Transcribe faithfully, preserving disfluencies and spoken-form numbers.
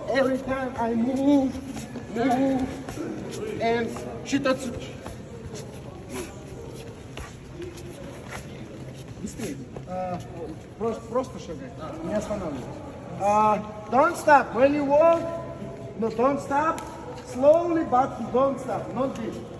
every time I move, move, and shitatsuki. Быстрее. Просто, просто шагай, не останавливайся. Uh, don't stop. When you walk, no, don't stop. Slowly, but don't stop. Not this.